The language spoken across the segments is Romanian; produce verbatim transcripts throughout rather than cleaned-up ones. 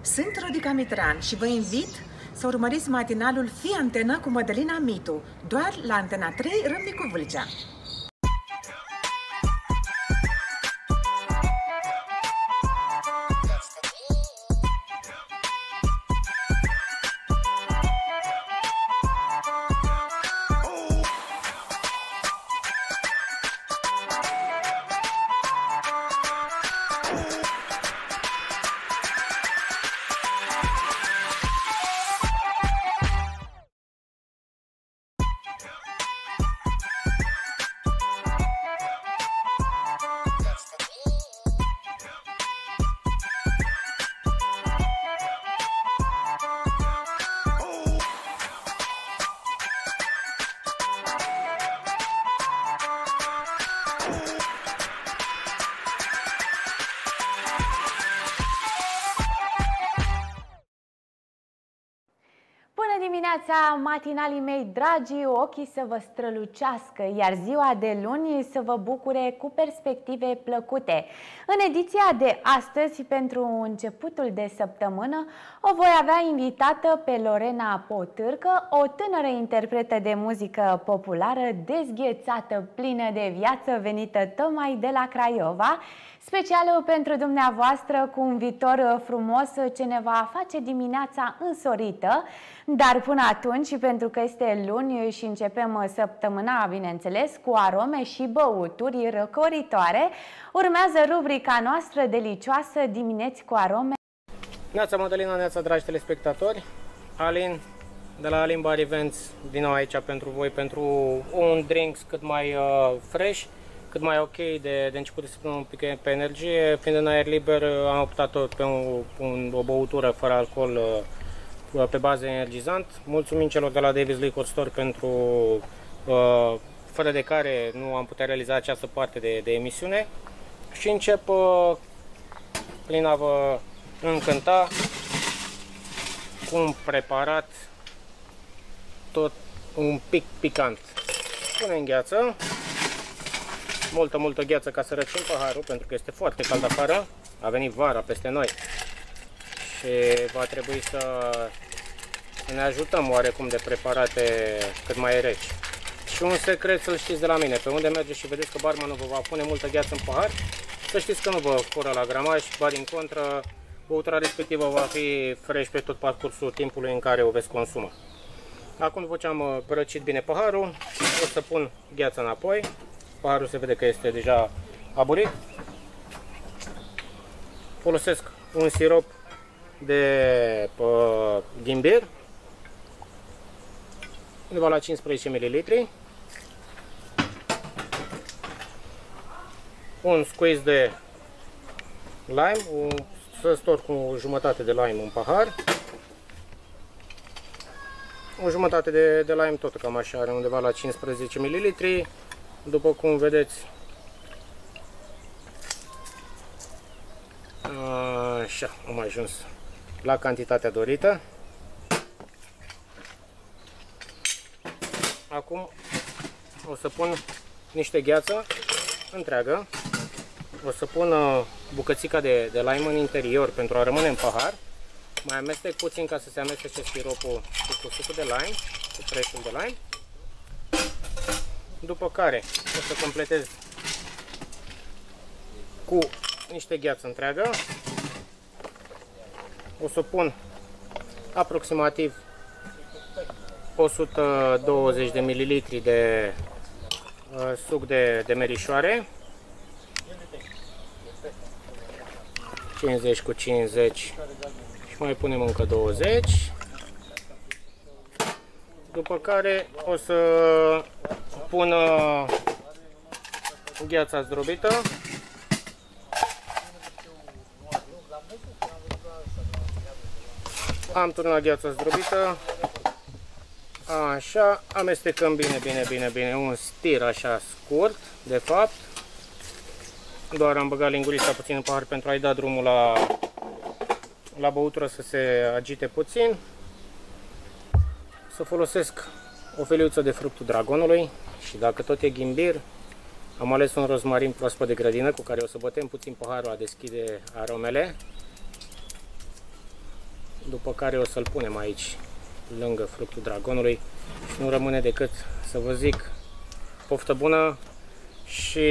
Sunt Rodica Mitran și vă invit să urmăriți matinalul Fii Antenă cu Mădălina Mitu, doar la Antena trei Râmnicu Vâlcea. Dimineața, matinalii mei dragi, ochii să vă strălucească, iar ziua de luni să vă bucure cu perspective plăcute. În ediția de astăzi, pentru începutul de săptămână, o voi avea invitată pe Lorena Potârcă, o tânără interpretă de muzică populară, dezghețată, plină de viață, venită tocmai de la Craiova, specială pentru dumneavoastră, cu un viitor frumos ce ne va face dimineața însorită. Dar până atunci, pentru că este luni și începem săptămâna, bineînțeles, cu arome și băuturi răcoritoare, urmează rubrica noastră delicioasă Dimineți cu arome. Neața Mădălina, neața dragi telespectatori, Alin de la Alin Bar Events din nou aici pentru voi, pentru un drinks cât mai uh, fresh, cât mai ok de, de început de săptămână, un pic pe energie. Fiind în aer liber, am optat tot pe un, un, o băutură fără alcool uh, pe bază energizant. Mulțumim celor de la Davis Liquor Store pentru uh, fără de care nu am putea realiza această parte de, de emisiune. Și încep uh, prin a vă încânta cu un preparat tot un pic picant. Punem gheață, multă, multă gheață ca să răcim paharul, pentru că este foarte cald afară. A venit vara peste noi și va trebui să ne ajutăm oarecum de preparate cât mai reci. Și un secret să-l știți de la mine: pe unde mergeți și vedeți că barmanul vă va pune multă gheață în pahar, să știți că nu vă fură la gramaj, ba din contră, băutura respectivă va fi fresh pe tot parcursul timpului în care o veți consuma. Acum, după ce am răcit bine paharul, o să pun gheața înapoi. Paharul se vede că este deja aburit. Folosesc un sirop de uh, ghimbir, undeva la cincisprezece mililitri. Un squeeze de lime, un, să storc cu jumătate de lime în pahar. O jumătate de, de lime, tot cam așa, are undeva la cincisprezece mililitri. După cum vedeți, așa, am ajuns la cantitatea dorită. Acum o să pun niște gheață întreagă. O să pun bucățica de, de lime în interior pentru a rămâne în pahar. Mai amestec puțin ca să se amestece siropul cu sucul de lime, cu fresh-ul de lime. După care o să completez cu niște gheață întreagă. O să pun aproximativ o sută douăzeci de mililitri de uh, suc de, de merișoare. cincizeci cu cincizeci și mai punem încă douăzeci. După care o să pun uh, gheața zdrobită. Am turnat gheața zdrobită. Așa, amestecăm bine, bine, bine, bine, un stir așa scurt, de fapt. Doar am băgat lingurița puțin în pahar pentru a-i da drumul la, la băutură să se agite puțin. Să folosesc o feliuță de fructul dragonului și dacă tot e ghimbir, am ales un rozmarin proaspăt de grădină cu care o să bătem puțin paharul a deschide aromele. după care o să-l punem aici, lângă fructul dragonului. Și nu rămâne decât să vă zic poftă bună și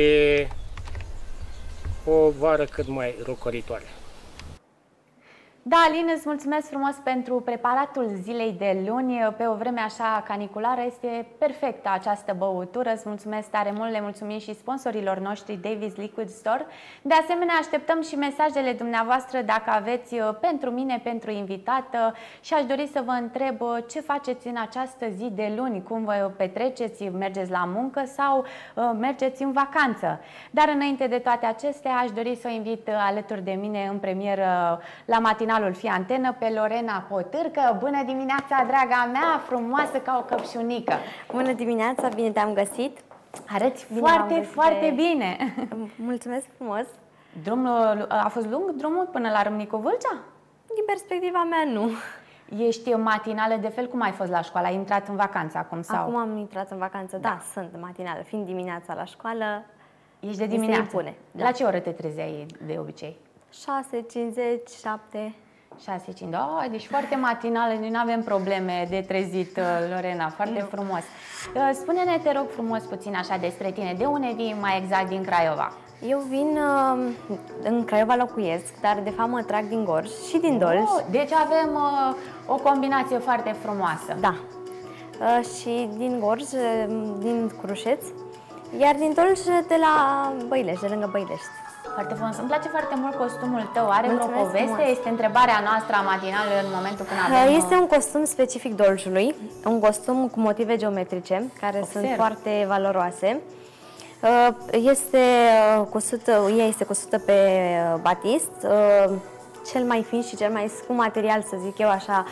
o vară cât mai rocoritoare. Da, Alin, îți mulțumesc frumos pentru preparatul zilei de luni. Pe o vreme așa caniculară este perfectă această băutură. Îți mulțumesc tare mult, le mulțumim și sponsorilor noștri Davis Liquid Store. De asemenea, așteptăm și mesajele dumneavoastră dacă aveți pentru mine, pentru invitată, și aș dori să vă întreb ce faceți în această zi de luni, cum vă petreceți, mergeți la muncă sau mergeți în vacanță. Dar înainte de toate acestea, aș dori să o invit alături de mine în premieră la matinal Fi Antenă pe Lorena Potârcă. Bună dimineața, draga mea, frumoasă ca o căpșunică! Bună dimineața, bine te-am găsit! Arăți bine, foarte, foarte bine! Mulțumesc frumos! Drumul, a fost lung drumul până la Râmnicu Vâlcea? Din perspectiva mea, nu. Ești matinală de fel? Cum ai fost la școală? Ai intrat în vacanță acum? Sau? Acum am intrat în vacanță, da, da sunt matinală. Fiind dimineața la școală, ești de dimineață? Impune, da. La ce oră te trezeai de obicei? șase cincizeci, șapte. șase cincizeci, oh, deci foarte matinală, nu avem probleme de trezit, Lorena, foarte no. frumos. Spune-ne, te rog frumos, puțin așa despre tine. De unde vii mai exact din Craiova? Eu vin, în Craiova locuiesc, dar de fapt mă trag din Gorj și din Dolj. Oh, deci avem uh, o combinație foarte frumoasă. Da, uh, și din Gorj, din Crușeț, iar din Dolj de la Băilești, de lângă Băilești. Foarte frumos. Îmi place foarte mult costumul tău. Are Mulțumesc vreo poveste? frumos. Este întrebarea noastră a matinală în momentul când avem... Este un costum specific Doljului, un costum cu motive geometrice, care Observ. sunt foarte valoroase. Este cusută, ea este cusută pe batist, cel mai fin și cel mai scump material, să zic eu așa,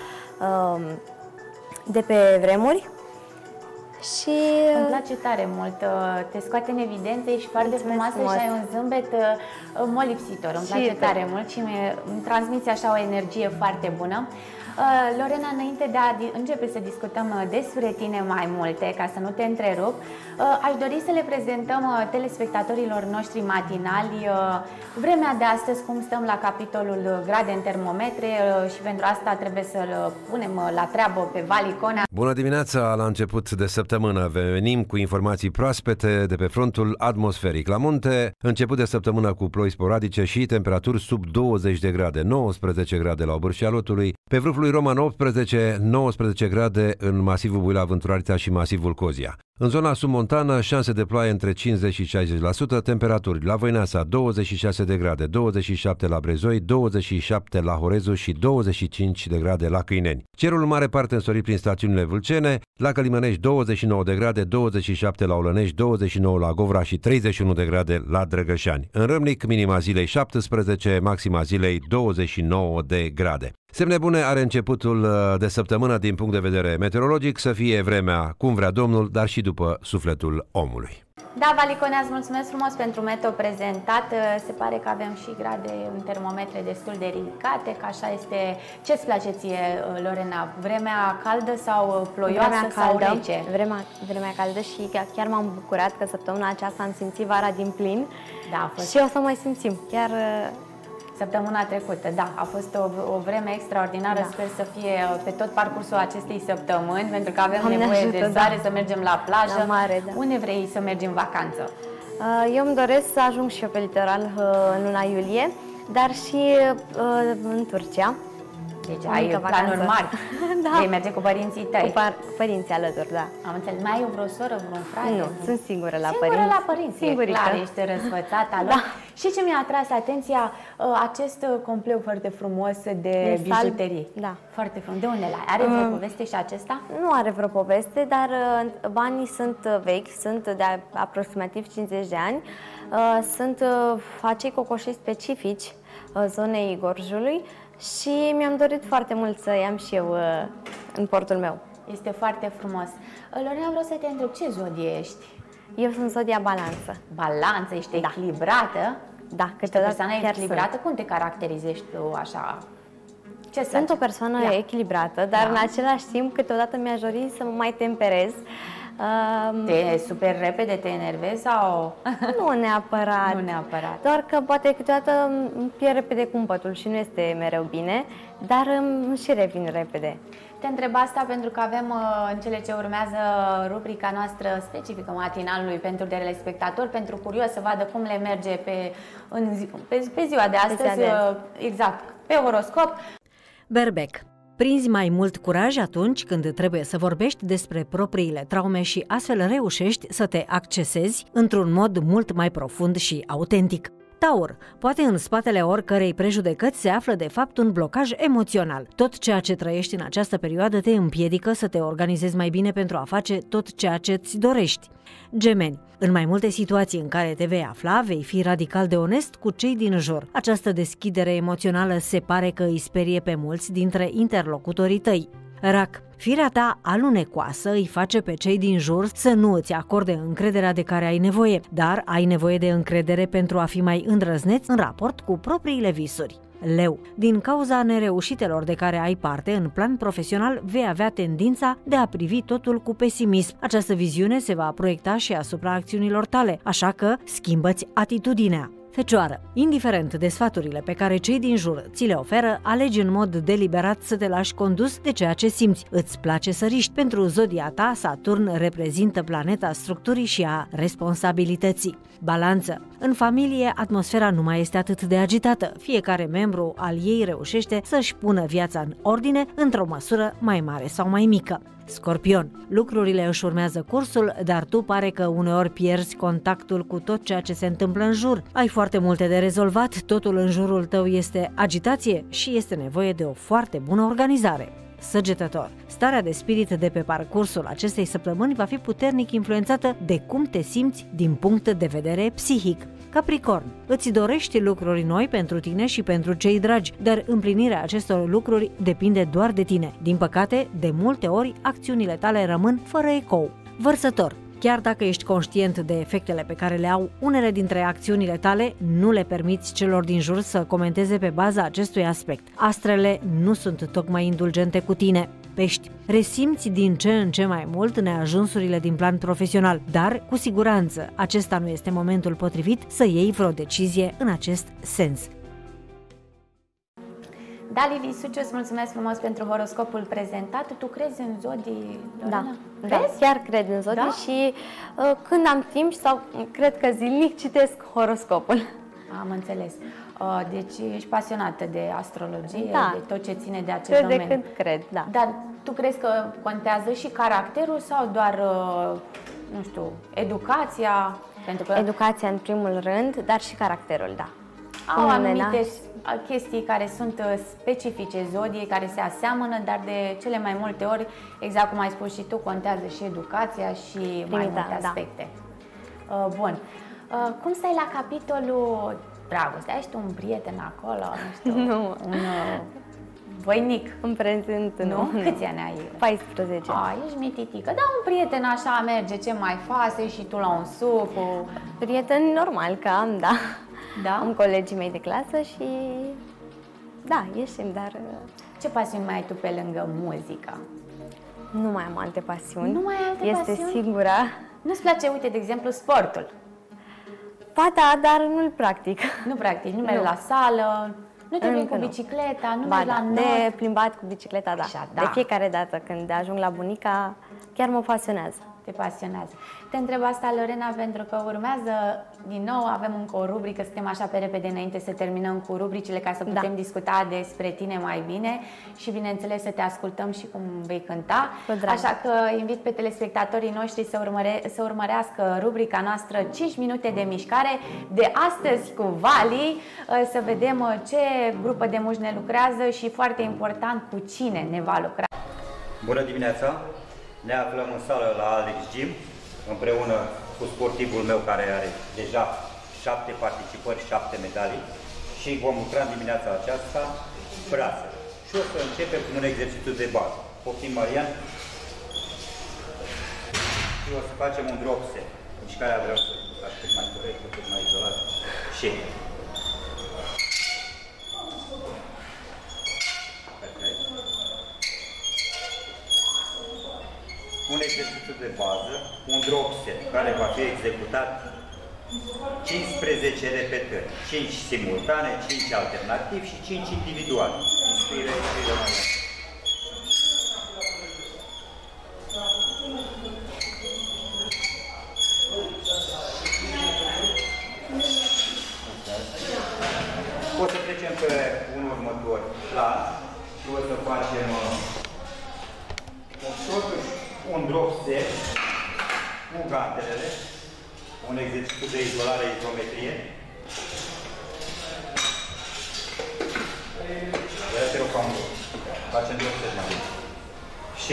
de pe vremuri. Și îmi place tare mult, te scoate în evidență, ești foarte frumoasă frumos. Și ai un zâmbet molipsitor, îmi place tare mult și îmi transmiți așa o energie foarte bună. Lorena, înainte de a începe să discutăm despre tine mai multe, ca să nu te întrerup, aș dori să le prezentăm telespectatorilor noștri matinali vremea de astăzi, cum stăm la capitolul grade în termometre, și pentru asta trebuie să-l punem la treabă pe Valicona. Bună dimineața! La început de săptămână venim cu informații proaspete de pe frontul atmosferic. La munte, început de săptămână cu ploi sporadice și temperaturi sub douăzeci de grade, nouăsprezece grade la Obârșia Lotului, pe vârful lui Roman optsprezece, nouăsprezece grade în masivul Buila, Vânturarița și masivul Cozia. În zona submontană, șanse de ploaie între cincizeci și șaizeci la sută, temperaturi la Văineasa douăzeci și șase de grade, douăzeci și șapte la Brezoi, douăzeci și șapte la Horezu și douăzeci și cinci de grade la Câineni. Cerul în mare parte însorit prin stațiunile vâlcene, la Călimănești douăzeci și nouă de grade, douăzeci și șapte la Olănești, douăzeci și nouă la Govra și treizeci și unu de grade la Drăgășani. În Râmnic, minima zilei șaptesprezece, maxima zilei douăzeci și nouă de grade. Semne bune are începutul de săptămână din punct de vedere meteorologic, să fie vremea cum vrea Domnul, dar și după sufletul omului. Da, Valicone, îți mulțumesc frumos pentru meteo prezentat. Se pare că avem și grade în termometre destul de ridicate, că așa este. Ce-ți place ție, Lorena? Vremea caldă sau ploioasă vremea sau caldă, rece? Vremea, vremea caldă și chiar m-am bucurat că săptămâna aceasta am simțit vara din plin. Da, a fost. Și o să mai simțim. Chiar... Săptămâna trecută, da, a fost o, o vreme extraordinară, da. Sper să fie pe tot parcursul acestei săptămâni, pentru că avem Am nevoie ajută, de zare, da. Să mergem la plajă. La mare, da. Unde vrei să mergi în vacanță? Eu îmi doresc să ajung și eu pe litoral în luna iulie, dar și în Turcia. Deci ai planuri mari. Da. Vei merge cu părinții tăi. Cu par părinții alături, da. Am înțeles. Mai ai o vreo soră, vreun frate? Nu, sunt singură la singură părinți. la părinți, singurică. Clar, ești răsfățată. Da. Și ce mi-a atras atenția, acest compleu foarte frumos de bijuterii. Da. Foarte frumos. De unde l-ai? Are vreo um, poveste și acesta? Nu are vreo poveste, dar banii sunt vechi, sunt de aproximativ cincizeci de ani. Sunt acei cocoșii specifici zonei Gorjului. Și mi-am dorit foarte mult să i-am și eu uh, în portul meu. Este foarte frumos. Lorena, vreau să te întreb, ce zodie ești? Eu sunt zodia Balanță. Balanță, ești da. echilibrată? Da, câteodată persoană echilibrată, sunt. Cum te caracterizezi tu așa? Ce sunt o persoană Ia. echilibrată, dar da. în același timp câteodată mi-aș dori să mă mai temperez. Uh, Te super repede, te enervezi sau? Nu neapărat. Nu neapărat. Doar că poate câteodată îmi pierd repede cumpătul și nu este mereu bine, dar îmi și revin repede. Te întreb asta pentru că avem în cele ce urmează rubrica noastră specifică matinalului pentru telespectatori, pentru curios să vadă cum le merge pe, în zi, pe, pe ziua de astăzi, de azi. exact, pe horoscop. Berbec. Prinzi mai mult curaj atunci când trebuie să vorbești despre propriile traume și astfel reușești să te accesezi într-un mod mult mai profund și autentic. Taur. Poate în spatele oricărei prejudecăți se află de fapt un blocaj emoțional. Tot ceea ce trăiești în această perioadă te împiedică să te organizezi mai bine pentru a face tot ceea ce îți dorești. Gemeni. În mai multe situații în care te vei afla, vei fi radical de onest cu cei din jur. Această deschidere emoțională se pare că îi sperie pe mulți dintre interlocutorii tăi. Rac. Firea ta alunecoasă îi face pe cei din jur să nu îți acorde încrederea de care ai nevoie, dar ai nevoie de încredere pentru a fi mai îndrăzneț în raport cu propriile visuri. Leu. Din cauza nereușitelor de care ai parte în plan profesional, vei avea tendința de a privi totul cu pesimism. Această viziune se va proiecta și asupra acțiunilor tale, așa că schimbă-ți atitudinea. Fecioară. Indiferent de sfaturile pe care cei din jur ți le oferă, alegi în mod deliberat să te lași condus de ceea ce simți. Îți place să riști. Pentru zodia ta, Saturn reprezintă planeta structurii și a responsabilității. Balanță. În familie, atmosfera nu mai este atât de agitată. Fiecare membru al ei reușește să-și pună viața în ordine într-o măsură mai mare sau mai mică. Scorpion. Lucrurile își urmează cursul, dar tu pare că uneori pierzi contactul cu tot ceea ce se întâmplă în jur. Ai foarte multe de rezolvat, totul în jurul tău este agitație și este nevoie de o foarte bună organizare. Săgetător. Starea de spirit de pe parcursul acestei săptămâni va fi puternic influențată de cum te simți din punct de vedere psihic. Capricorn. Îți dorești lucruri noi pentru tine și pentru cei dragi, dar împlinirea acestor lucruri depinde doar de tine. Din păcate, de multe ori, acțiunile tale rămân fără ecou. Vărsător. Chiar dacă ești conștient de efectele pe care le au unele dintre acțiunile tale, nu le permiți celor din jur să comenteze pe baza acestui aspect. Astrele nu sunt tocmai indulgente cu tine. Pești. Resimți din ce în ce mai mult neajunsurile din plan profesional, dar, cu siguranță, acesta nu este momentul potrivit să iei vreo decizie în acest sens. Dali Lisuciu, îți mulțumesc frumos pentru horoscopul prezentat. Tu crezi în zodii, Lorena? Da, da, chiar cred în zodii, da? Și uh, când am timp sau cred că zilnic citesc horoscopul. Am înțeles. Uh, deci ești pasionată de astrologie, da, de tot ce ține de acest cred domeniu. de când cred, da. Dar tu crezi că contează și caracterul sau doar, uh, nu știu, educația? Pentru că educația în primul rând, dar și caracterul, da. Au anumite chestii care sunt specifice zodiei, care se aseamănă, dar de cele mai multe ori, exact cum ai spus și tu, contează și educația și mai Primita, multe aspecte. Da. Bun. Cum stai la capitolul dragoste? Ești un prieten acolo? Nu știu, nu. Un voinic? În prezent, nu. nu. Câți ani ai? paisprezece. A, ești mititică. Da, un prieten așa merge, ce mai faci? Și tu la un suc? Cu... Prieten normal că am, da. Da? Am colegii mei de clasă și da, ieșim, dar... Ce pasiuni mai ai tu pe lângă muzica? Nu mai am alte pasiuni. Nu mai ai alte este pasiuni? singura. Nu-ți place, uite, de exemplu, sportul? Ba da, dar nu-l practic. Nu practic, nu mergi la sală, nu te vin cu bicicleta, nu mergi la not. De plimbat cu bicicleta, da. Așa, da. De fiecare dată când ajung la bunica, chiar mă pasionează. Te pasionează. Te întreb asta, Lorena, pentru că urmează din nou, avem încă o rubrică, suntem așa pe repede înainte să terminăm cu rubricile ca să putem da. discuta despre tine mai bine și, bineînțeles, să te ascultăm și cum vei cânta. Așa că invit pe telespectatorii noștri să, urmăre, să urmărească rubrica noastră cinci minute de mișcare de astăzi cu Vali, să vedem ce grupă de muși ne lucrează și, foarte important, cu cine ne va lucra. Bună dimineața! Ne aflăm în sală la Alex Gym, împreună cu sportivul meu care are deja șapte participări, șapte medalii și vom lucra în dimineața aceasta brațe. Și o să începem cu un exercițiu de bază. Poftim, Marian? Și o să facem un drop set. Mișcarea vreau să fac cât mai corect, cât mai izolat. Și un exercițiu exercițiu de bază, un drop set, care va fi executat cincisprezece repetări, cinci simultane, cinci alternativ și cinci individuale. Inspiră, inspiră mai mult. O să trecem pe un următor plan și o să facem totuși un drop set cu gantelele, un exercițiu de izolare, izometrie. Ia te rog cam facem drop set mai mult. Și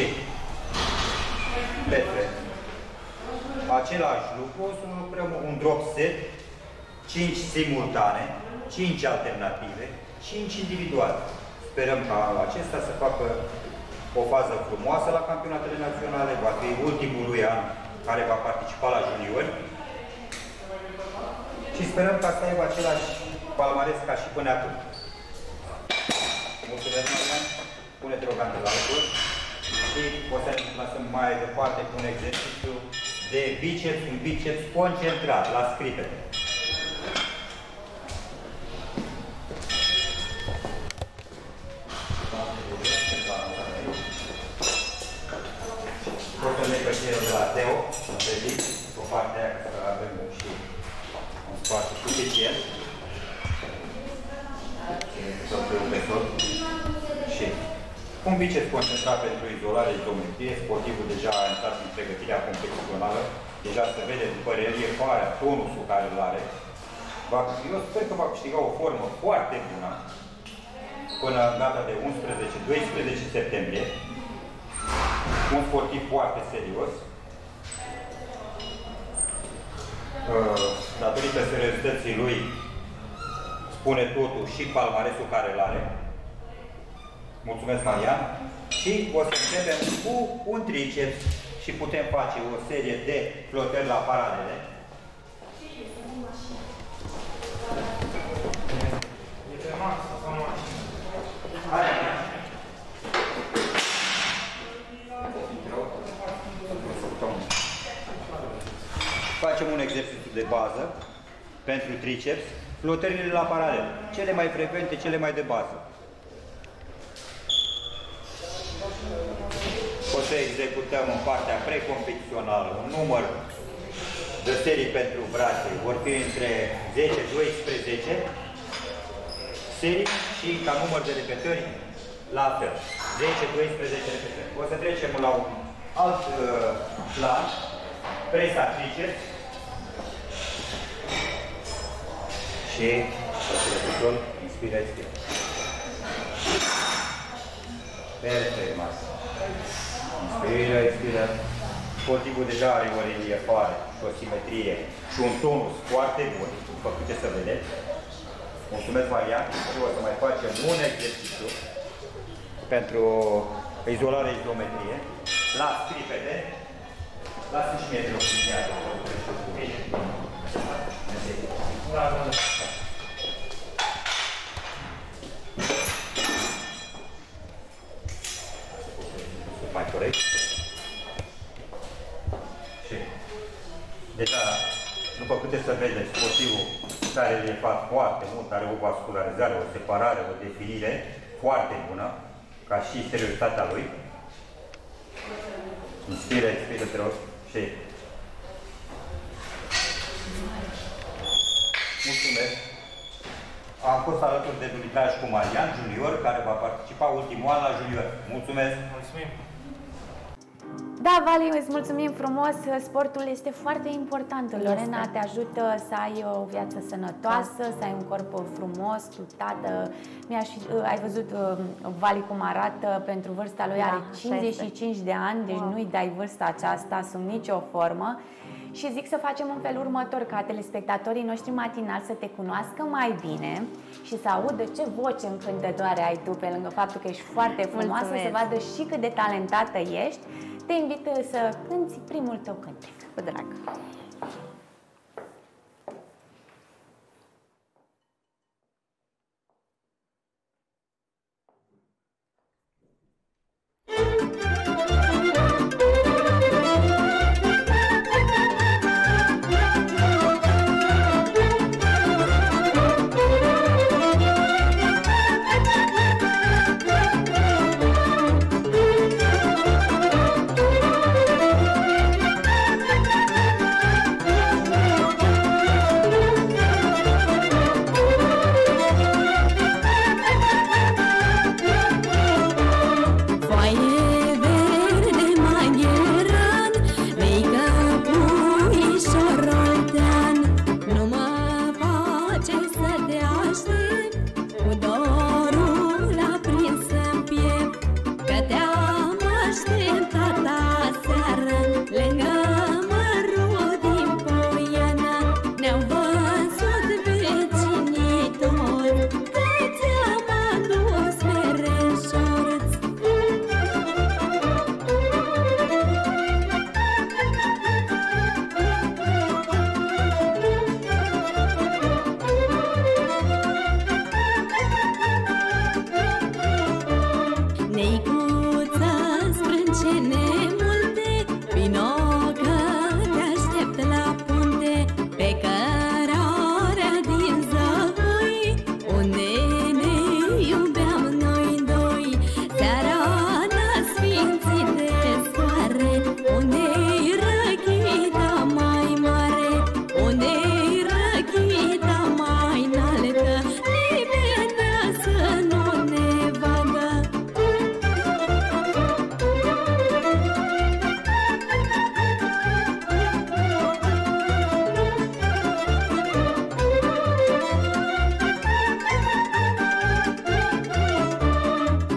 pe același lucru o să lucrăm un drop set, cinci simultane, cinci alternative, cinci individuale. Sperăm ca acesta să facă o fază frumoasă la campionatele naționale, va fi ultimul lui an care va participa la juniori și sperăm ca să aibă același palmares ca și până acum. Mulțumesc, Marian. Pune-te rogante la lucruri și o să ne plasăm mai departe cu un exercițiu de biceps, un biceps concentrat la scripete. Portele căștierul de la Teo, în prezit, cu partea aia, că să avem și un spațiu suficient. Să pe un mesor. Și un biceps concentrat pentru izolare, izometrie, sportivul deja a intrat în pregătirea competițională, deja se vede după reliefarea, tonusul care îl are. Eu sper că va câștiga o formă foarte bună până în data de unsprezece doisprezece septembrie. Un sportiv foarte serios. Datorită seriozității lui, spune totul și palmaresul care îl are. Mulțumesc, Marian. Și o să începem cu un triceps și putem face o serie de flotări la paralele. Facem un exercițiu de bază pentru triceps, flotările la paralel, cele mai frecvente, cele mai de bază. O să executăm în partea precompetițională un număr de serii pentru brațe, vor fi între zece doisprezece serii și ca număr de repetări la fel, zece doisprezece repetări. O să trecem la un alt uh, plan, presa triceps și repetitor, inspiră, expiră. Perfect, mas. Inspiră, expiră. Sportivul deja are o reliefare și o simetrie și un tonus foarte bun, după puteți să vedeți. Mulțumesc, Marian, și o să mai facem un exercițiu pentru izolare, izometrie, la scripete. Lasă-și mie de loc în viață. Mai corect. Și deja, după puteți să vedeți, sportivul care e fac foarte mult, are o vascularizare, o separare, o definire foarte bună, ca și seriozitatea lui. Inspiră, expiră, te rog. Și mulțumesc. Am fost alături de dublaj cu Marian, junior, care va participa ultimul an la junior. Mulțumesc! Mulțumim! Da, Vali, îți mulțumim frumos. Sportul este foarte important. Lorena, te ajută să ai o viață sănătoasă, să ai un corp frumos, tată. Mi-aș fi, ai văzut Vali cum arată, pentru vârsta lui, are cincizeci și cinci de ani, deci wow. Nu-i dai vârsta aceasta sub nicio formă. Și zic să facem în felul următor, ca telespectatorii noștri matinali să te cunoască mai bine și să audă ce voce încântătoare ai tu, pe lângă faptul că ești foarte frumoasă. Mulțumesc. Să vadă și cât de talentată ești. Te invit să cânti primul tău cântec. Cu drag.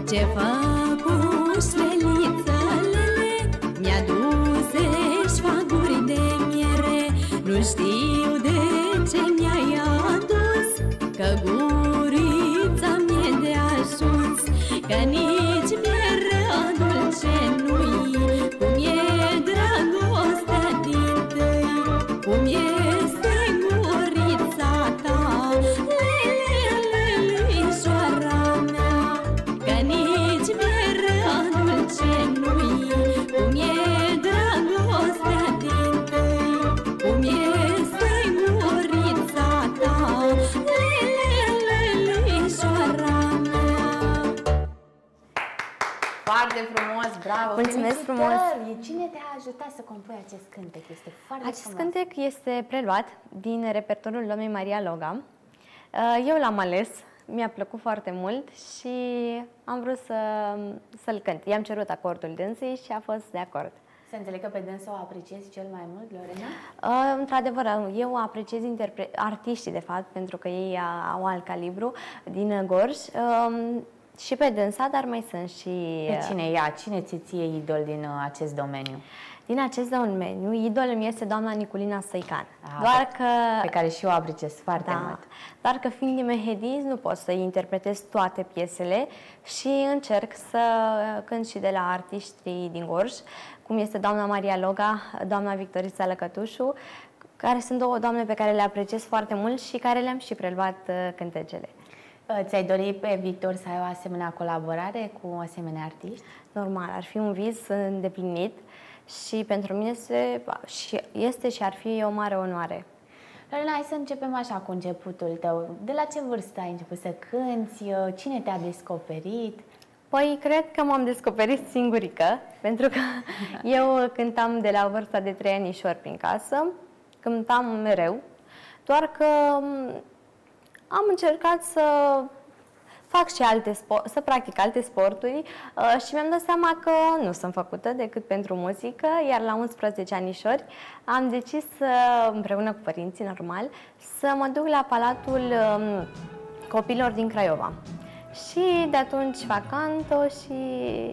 Ce făcuși lelițălele, mi-a duse șfaguri de miere. Nu știu de ce mi-ai adus, că gurița mi-e de ajuns. Că nici mierea dulce nu-i, cum e dragostea din tâi, cum este gurița ta, lelișoara mea. Că nici mierea dulce nu-i, cum e dragostea din tâi, cum este gurița ta, lelișoara mea. Foarte frumos, bravo! Mulțumesc frumos! Cine te-a ajutat să compui acest cântec? Este foarte Acest frumos. cântec este preluat din repertoriul doamnei Maria Loga. Eu l-am ales, mi-a plăcut foarte mult și am vrut să, să-l cânt. I-am cerut acordul dânsei și a fost de acord. Să înțeleg că pe dânsă o apreciezi cel mai mult, Lorena? Uh, într-adevăr, eu apreciez interpre- artiștii, de fapt, pentru că ei au alt calibru, din Gorj. Uh, și pe dânsa, dar mai sunt și... Pe cine ea? Cine ți ție idol din uh, acest domeniu? Din acest domeniu, idolul meu este doamna Niculina Stoican. Ah, doar că... Pe care și eu o apreciez foarte da, mult. Doar că fiind din Mehedinți, nu pot să interpretez toate piesele și încerc să cânt și de la artiștii din Gorj, cum este doamna Maria Loga, doamna Victorița Lăcătușu, care sunt două doamne pe care le apreciez foarte mult și care le-am și preluat uh, cântecele. Ți-ai dori pe viitor să ai o asemenea colaborare cu asemenea artiști? Normal, ar fi un vis îndeplinit și pentru mine este și, este și ar fi o mare onoare. Lorena, hai să începem așa cu începutul tău. De la ce vârstă ai început să cânți? Cine te-a descoperit? Păi, cred că m-am descoperit singurică, pentru că eu cântam de la vârsta de trei anișori prin casă, cântam mereu, doar că am încercat să fac și alte sport, să practic alte sporturi uh, și mi-am dat seama că nu sunt făcută decât pentru muzică, iar la unsprezece anișori am decis, uh, împreună cu părinții, normal, să mă duc la Palatul um, Copilor din Craiova. Și de atunci fac canto și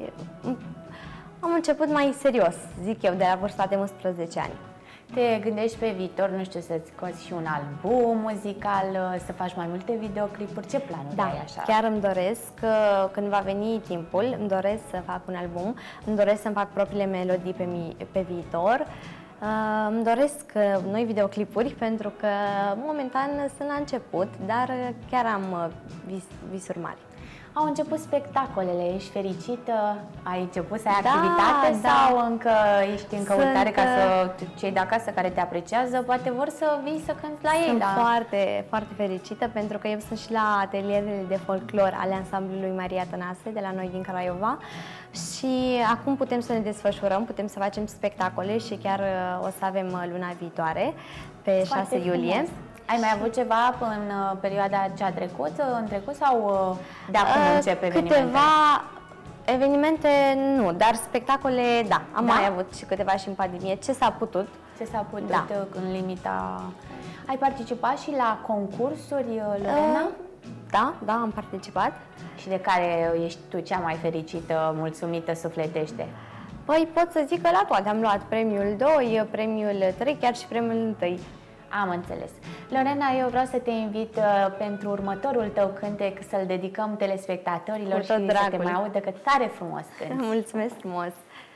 am început mai serios, zic eu, de la vârsta de unsprezece ani. Te gândești pe viitor, nu știu, să-ți scoți și un album muzical, să faci mai multe videoclipuri? Ce planuri da, ai așa? Chiar îmi doresc, când va veni timpul, îmi doresc să fac un album, îmi doresc să-mi fac propriile melodii pe, mi, pe viitor. Uh, îmi doresc noi videoclipuri pentru că momentan sunt la început, dar chiar am vis, visuri mari. Au început spectacolele, ești fericită? Ai început să ai da, activitate da. sau încă ești în căutare Sunt, ca să cei de acasă care te apreciază poate vor să vii să cânti la ei? Sunt da? foarte, foarte fericită pentru că eu sunt și la atelierele de folclor ale ansamblului Maria Tănase de la noi din Craiova și acum putem să ne desfășurăm, putem să facem spectacole și chiar o să avem luna viitoare, pe foarte șase iulie. Frumos. Ai mai avut ceva în perioada cea trecută, în trecut sau de acum uh, încep evenimentele? Câteva evenimente nu, dar spectacole da, am da? mai avut și câteva și în pandemie, ce s-a putut. Ce s-a putut da. în limita... Ai participat și la concursuri, Lorena? Uh, da, da, am participat. Și de care ești tu cea mai fericită, mulțumită, sufletește? Păi pot să zic că la toate am luat premiul doi, premiul trei, chiar și premiul unu. Am înțeles. Lorena, eu vreau să te invit uh, pentru următorul tău cântec să-l dedicăm telespectatorilor și dragul. Să te mai audă că tare frumos cânti. Mulțumesc frumos!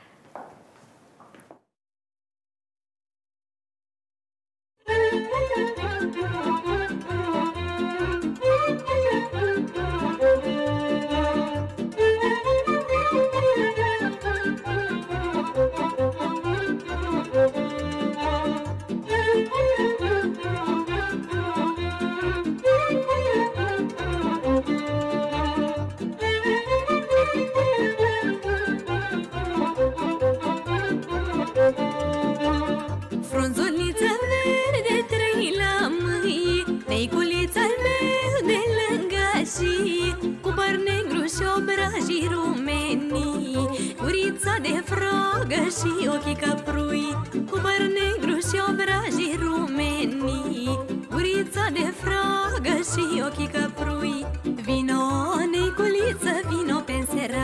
Frunzulița verde trăi la mâini, neiculița-l meu de lângă și cu păr negru și obrajii rumenii, gurița de frogă și ochii căprui, cu păr negru și obrajii rumenii, gurița de frogă și ochii căprui. Vino, neiculiță, vino pe-n seara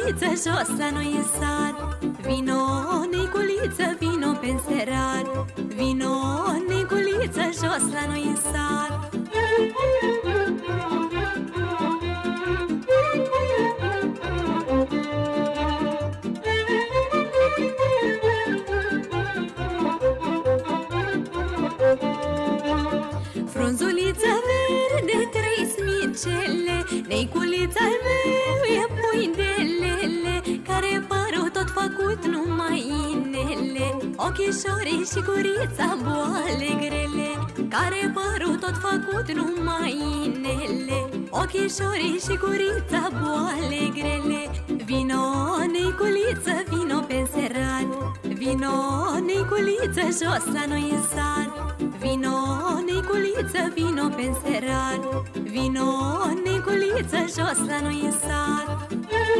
Neiculiță, jos la noi în sat. Vino, Neiculiță, vino pe înserat. Vino, Neiculiță, jos la noi în sat. Frunzuliță verde, trei smicele, Neiculița-l meu e pui de lele, care părul tot făcut numai inele, ochișorii și gurița boale grele, care părul tot făcut numai inele, ochișorii și gurița boale grele. Vino, Neiculiță, vino pe înserat. Vino, Neiculiță, jos la noi în sat. Vino, Neiculiță, vino pe înserat. Vino, Neiculiță, jos la noi în sat.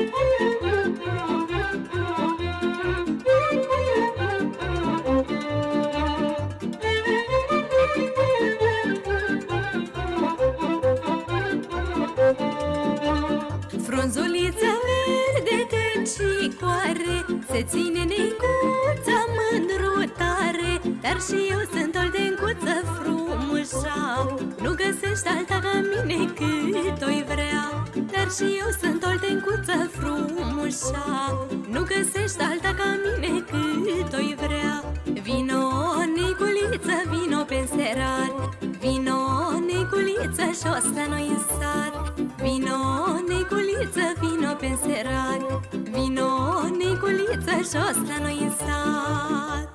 Frunzuliță verde de cicoare, se ține Neicuța mândrutare. Dar și eu sunt o ldencuță frumușa, nu găsești alta ca mine cât o-i vrea. Dar și eu sunt o ldencuță frumușa, nu găsești alta ca mine cât o-i vrea. Vino, Neiculiță, vino pe înserat. Vino, Neiculiță, jos la noi în sat. Vino, Neiculiță, vino pe înserat. Vino, Neiculiță, jos la noi în sat.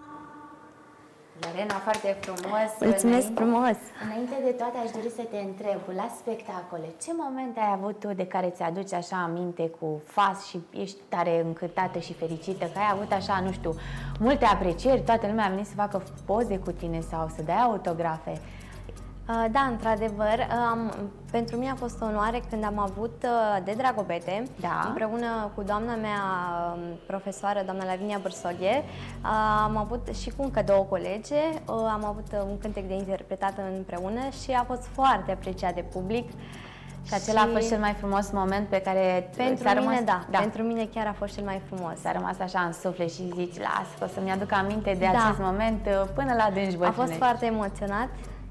Lorena, foarte frumos. Mulțumesc înainte, frumos! Înainte de toate aș dori să te întreb, la spectacole, ce momente ai avut tu de care ți-aduci așa aminte cu fas și ești tare încântată și fericită, că ai avut așa, nu știu, multe aprecieri, toată lumea a venit să facă poze cu tine sau să dea autografe? Da, într-adevăr, pentru mine a fost o onoare când am avut de Dragobete, da, împreună cu doamna mea profesoară, doamna Lavinia Bârsoghe, am avut și cu încă două colege, am avut un cântec de interpretat împreună și a fost foarte apreciat de public. Și acela și a fost cel mai frumos moment pe care pentru mine, rămas... da, da, pentru mine chiar a fost cel mai frumos. S-a rămas așa în suflet și zici, las, o să-mi aduc aminte de da. acest moment până la adânci bătrânești. A fost foarte emoționat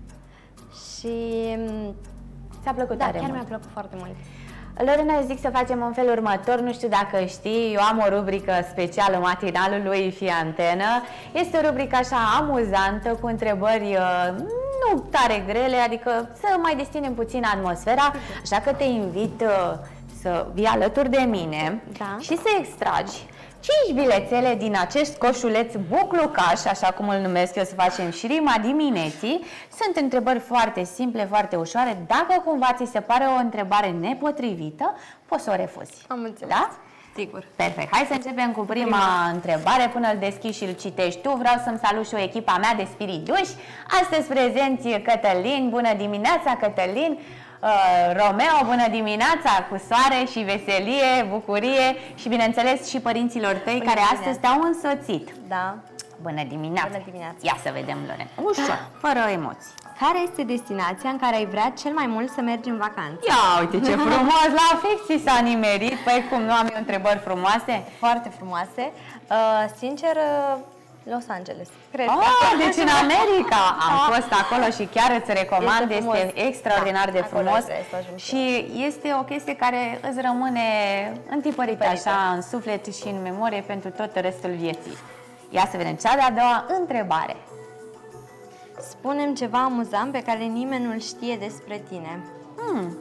și ți-a plăcut da, tare chiar mult. mi-a plăcut foarte mult. Lorena, zic să facem în felul următor, nu știu dacă știi, eu am o rubrică specială matinalului Fii Antenă. Este o rubrică așa amuzantă, cu întrebări nu tare grele, adică să mai destinem puțin atmosfera, așa că te invit să vii alături de mine, da, și să extragi cinci bilețele din acest coșuleț buclucaș, așa cum îl numesc eu, să facem și rima dimineții. Sunt întrebări foarte simple, foarte ușoare. Dacă cumva ți se pare o întrebare nepotrivită, poți să o refuzi. Am înțeles. Da? Sigur. Perfect. Hai să începem cu prima, prima întrebare. Până îl deschizi și îl citești tu, vreau să-mi salut și o echipa mea de spiriduși. Astăzi prezenți Cătălin. Bună dimineața, Cătălin! Romeo, bună dimineața, cu soare și veselie, bucurie și, bineînțeles, și părinților tăi bună care dimineața. Astăzi te-au însoțit. Da. Bună dimineața. Bună dimineața. Ia să vedem, Lorena. Ușor, fără emoții. Care este destinația în care ai vrea cel mai mult să mergi în vacanță? Ia uite ce frumos, la afecții s-a nimerit. Păi cum, nu am eu întrebări frumoase? Foarte frumoase. Uh, sincer, uh, Los Angeles. Cred oh, că... deci în America am fost acolo și chiar îți recomand, este, este extraordinar da, de frumos și este o chestie care îți rămâne întipărită așa în suflet și în memorie pentru tot restul vieții. Ia să vedem cea de-a doua întrebare. Spune-mi ceva amuzant pe care nimeni nu-l știe despre tine. Hmm.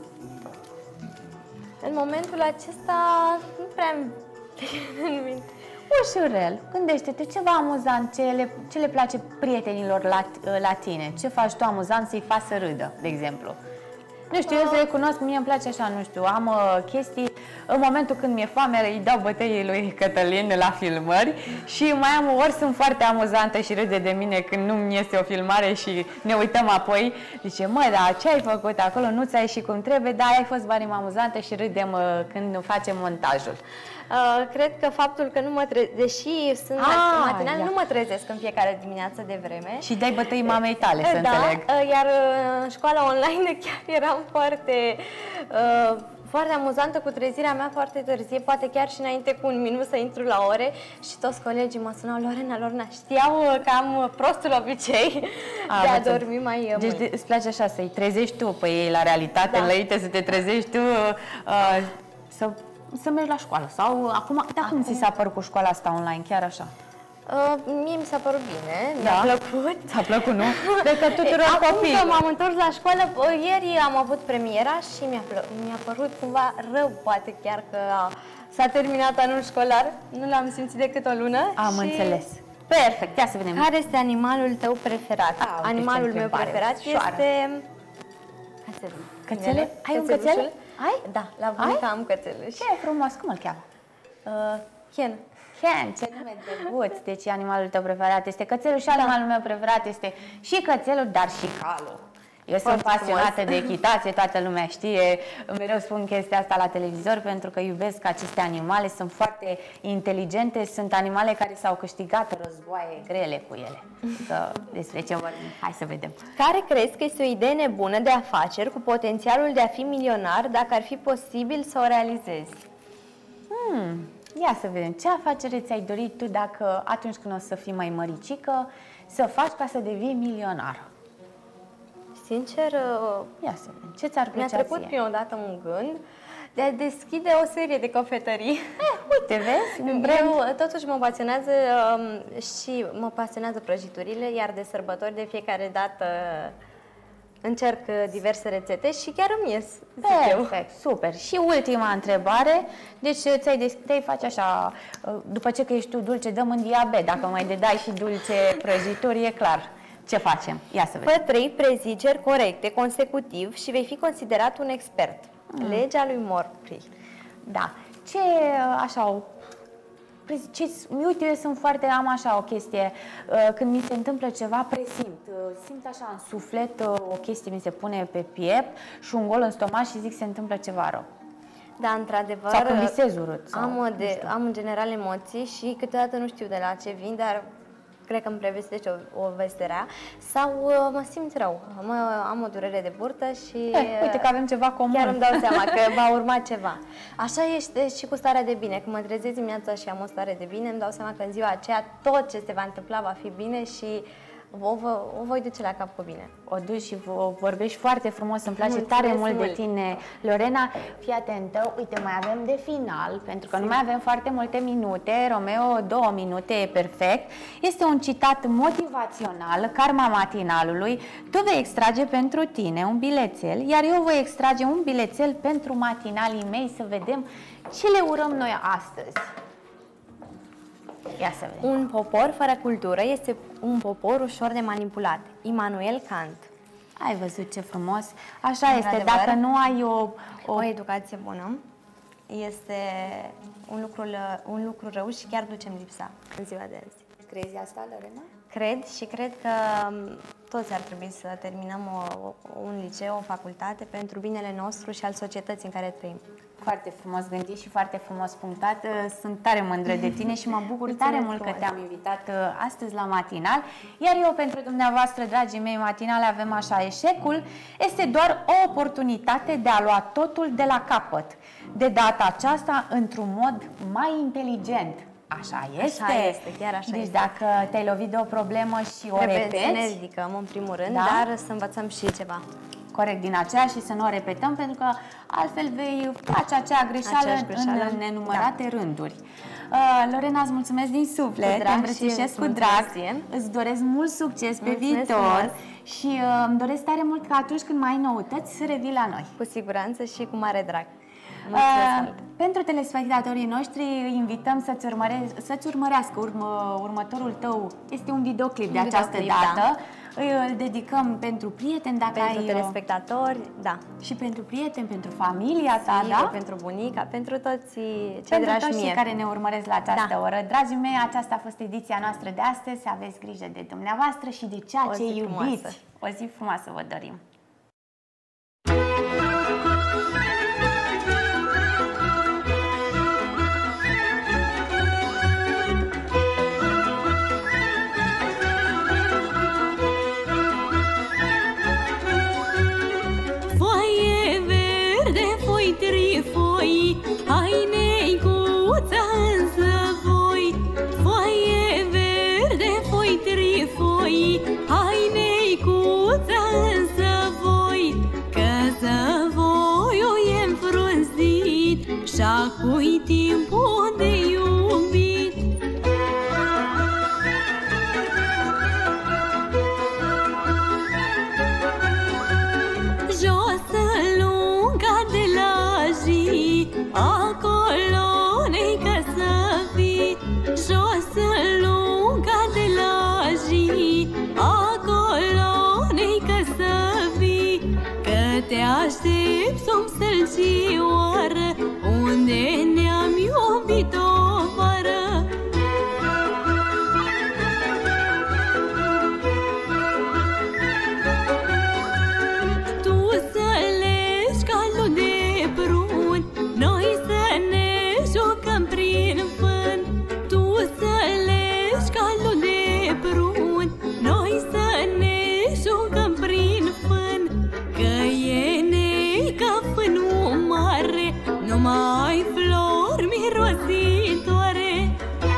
În momentul acesta nu prea îmi... Ușurel, gândește-te ceva amuzant, ce le, ce le place prietenilor la, la tine, ce faci tu amuzant să-i faci să râdă, de exemplu. Nu știu, eu să recunosc, mie îmi place așa, nu știu, am uh, chestii, în momentul când mi-e foame îi dau bătăii lui Cătălin la filmări și mai am, ori sunt foarte amuzantă și râde de mine când nu-mi iese o filmare și ne uităm apoi, zice, măi, dar ce ai făcut acolo, nu ți-a ieșit cum trebuie, dar ai fost bani amuzantă și râdem uh, când facem montajul. Uh, cred că faptul că nu mă trezesc, deși sunt ah, matinal, ia. nu mă trezesc în fiecare dimineață de vreme. Și dai bătăi mamei tale, să da, înțeleg. Uh, iar uh, în școala online chiar eram foarte, uh, foarte amuzantă cu trezirea mea foarte târzie, poate chiar și înainte cu un minut să intru la ore și toți colegii mă sunau, Lorena, Lorena, știau că am prostul obicei a, de a bățel. dormi mai deci mult. Deci îți place așa să-i trezești tu pe ei la realitate, da. Înainte să te trezești tu, uh, să, să mergi la școală sau acum, de acum ți s-a părut cu școala asta online, chiar așa? Uh, mie mi s-a părut bine, da. mi-a plăcut. Ți-a plăcut, nu? Cred că tuturor copiilor. Acum că m-am întors la școală, ieri am avut premiera și mi-a, mi-a părut cumva rău, poate chiar că s-a terminat anul școlar. Nu l-am simțit decât o lună. Am și... înțeles. Perfect, ia să vedem. Care este animalul tău preferat? A, animalul meu preferat șoară. este... Cățelul. Cățele? Ai un cățel? Ai? Da, la bunica am cățeluș. Ce frumos, cum îl cheamă? Uh, Ken. Ken, ce nume drăguț. Deci animalul tău preferat este cățelul și animalul meu preferat este și cățelul, dar și calul. Eu sunt pasionată de echitație, toată lumea știe, mereu spun chestia asta la televizor pentru că iubesc aceste animale, sunt foarte inteligente, sunt animale care s-au câștigat războaie grele cu ele. Că despre ce vorbim? Hai să vedem. Care crezi că este o idee nebună de afaceri cu potențialul de a fi milionar dacă ar fi posibil să o realizezi? Hmm, ia să vedem. Ce afacere ți-ai dorit tu dacă atunci când o să fii mai măricică să faci ca să devii milionar? Sincer, ia să vedem. Ce ți-ar plăcea mi-a trecut ție? prima dată un gând de a deschide o serie de cafetării. Eh, uite, vezi? Un brand. Eu totuși mă pasionează um, și mă pasionează prăjiturile, iar de sărbători de fiecare dată încerc diverse rețete și chiar îmi ies. Perfect, super. Și ultima întrebare, deci ți-ai te face așa, după ce că ești tu dulce, dăm în diabet, dacă mai dedai și dulce prăjituri, e clar. Ce facem? Ia să vedem. Fă trei preziceri corecte, consecutiv și vei fi considerat un expert. Mm. Legea lui Murphy. Da. Ce, așa, ce, uite, eu sunt foarte, am așa o chestie, când mi se întâmplă ceva, presimt, simt așa în suflet, o chestie mi se pune pe piept și un gol în stomac și zic se întâmplă ceva rău. Da, într-adevăr, sau când visez urât. Sau, am, de, am în general emoții și câteodată nu știu de la ce vin, dar cred că îmi prevestește o, o veste rea sau uh, mă simt rău, mă, am o durere de burtă și eh, uite că avem ceva comun. Chiar îmi dau seama că va urma ceva. Așa este și cu starea de bine, când mă trezesc dimineața și am o stare de bine, îmi dau seama că în ziua aceea tot ce se va întâmpla va fi bine și o, o, o voi duce la cap cu bine. O duci și vorbești foarte frumos, îmi place Mulțumesc tare mult, mult de tine, Lorena. Fii atentă, uite, mai avem de final, pentru că nu mai avem foarte multe minute, Romeo, două minute, e perfect. Este un citat motivațional, karma matinalului. Tu vei extrage pentru tine un bilețel, iar eu voi extrage un bilețel pentru matinalii mei, să vedem ce le urăm noi astăzi. Ia să vedem. Un popor fără cultură este un popor ușor de manipulat. Immanuel Kant. Ai văzut ce frumos? Așa este, adevăr, dacă nu ai o, o... o educație bună, este un lucru, un lucru rău și chiar ducem lipsa în ziua de azi. Crezi asta, Lorena? Cred și cred că toți ar trebui să terminăm o, un liceu, o facultate pentru binele nostru și al societății în care trăim. Foarte frumos gândit și foarte frumos punctat. Sunt tare mândră de tine și mă bucur tare mult că te-am invitat astăzi la matinal. Iar eu pentru dumneavoastră, dragii mei, matinale avem așa: eșecul este doar o oportunitate de a lua totul de la capăt. De data aceasta, într-un mod mai inteligent. Așa este. Așa este, chiar așa deci este. Dacă te-ai lovit de o problemă și o Trebuie repeți, să ne ridicăm în primul rând, da? dar să învățăm și ceva. Corect, din aceea și să nu o repetăm, pentru că altfel vei face acea greșeală, greșeală. în nenumărate da. rânduri. Uh, Lorena, îți mulțumesc din suflet, te îmbrățișez cu drag, îți doresc mult succes pe mulțumesc viitor frumos. Și uh, îmi doresc tare mult ca atunci când mai ai noutăți să revii la noi. Cu siguranță și cu mare drag. Uh, pentru telespectatorii noștri îi invităm să-ți, urmăre, să-ți urmărească urmă, următorul tău. Este un videoclip un de această videoclip, dată. Da. Îl dedicăm pentru prieteni, dacă pentru ai telespectatori, da. Și pentru prieteni, pentru familia ta, Sigur, da? pentru bunica, pentru toți cei pentru dragi toți mie. care ne urmăresc la această da. oră. Dragii mei, aceasta a fost ediția noastră de astăzi. Aveți grijă de dumneavoastră și de ceea o ce iubiți. Frumoasă. O zi frumoasă vă dorim! Foaie verde, foi trif foi, hai neicuța în zăvoi, foaie verde, foi trifoi, hai neicuța în zăvoi, că zăvoiul e înfrunzit și-acui timpul de iubit. Acolo ne-i ca să fii, jos în lunga de la zi, acolo ne-i ca să fii, că te aștept sub sălcioară, unde ne-am iubit o vară. Tu să legi calul de prun, noi să ne jucăm prin fân. Tu să legi calul de prun, noi să ne jucăm prin fân, că e nei ca fânul mare, numai flori mirositoare.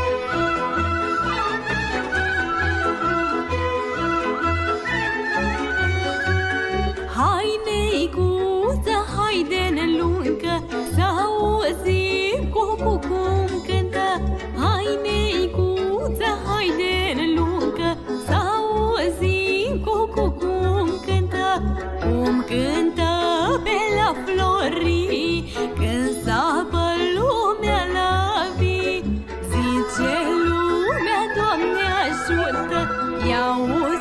Hai neicuță, haide-ne luncă, să auzim cucu cum cântă. Hai neicuță, haide-ne luncă, să auzim cucu cum cântă. Cum cântă pe la florii, când sapă lumea la vii. Zice lumea, Doamne ajută, ia